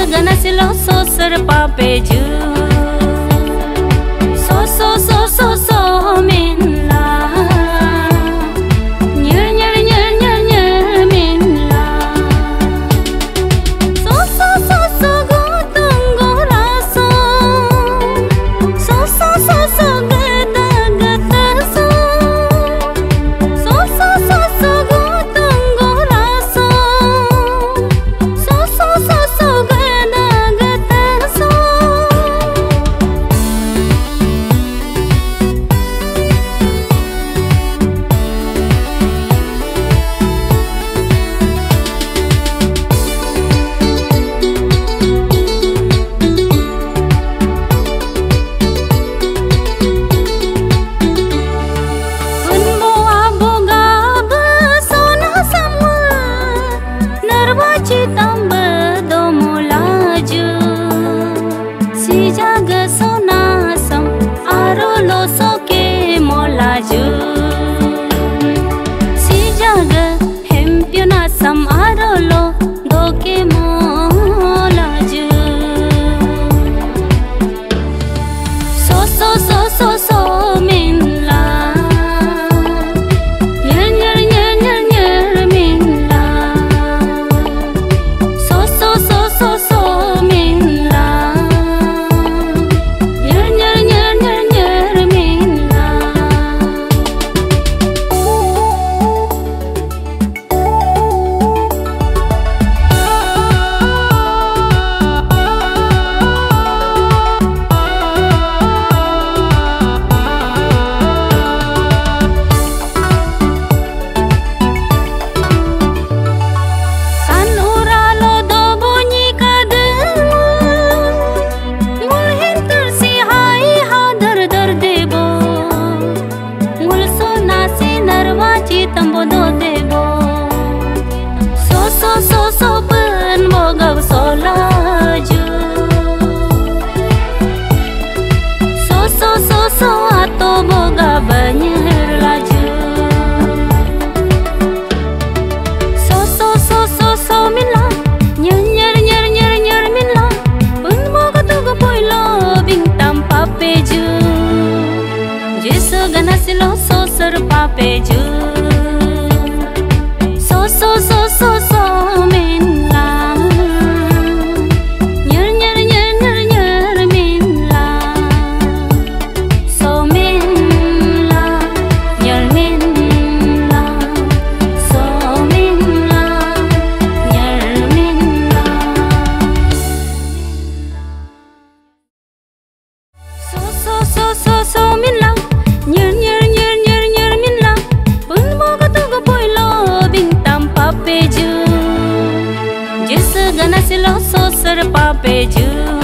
gana silo so ser papeju so min la nyar min la so go tung go la so gata so go tung go la so Gana silo so ser papeju so min la nyar min la so min la nyar min la so min la nyar min la so min la nyar min la pun mo ka tu go poi lo bing tam papeju jis gana silo so ser papeju